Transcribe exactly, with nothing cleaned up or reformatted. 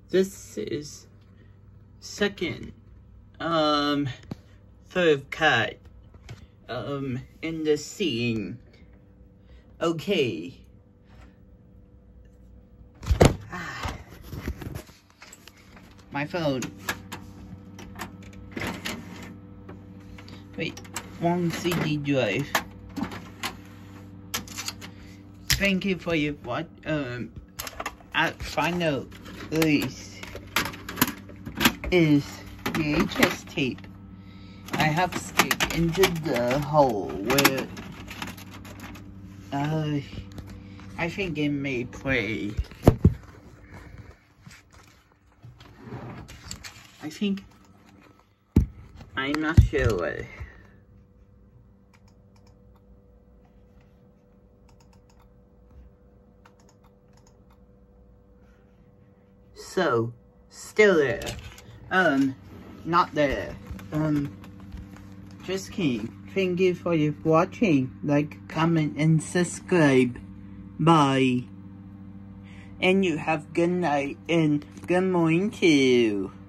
this is second, um, third cut, um, in the scene. Okay. Ah. My phone. Wait, one C D drive. Thank you for your watch. Um, at final release is V H S tape. I have stick into the hole where uh, I think it may play. I think I'm not sure. So, still there. Um, not there. Um, just kidding. Thank you for your watching. Like, comment, and subscribe. Bye. And you have good night and good morning too.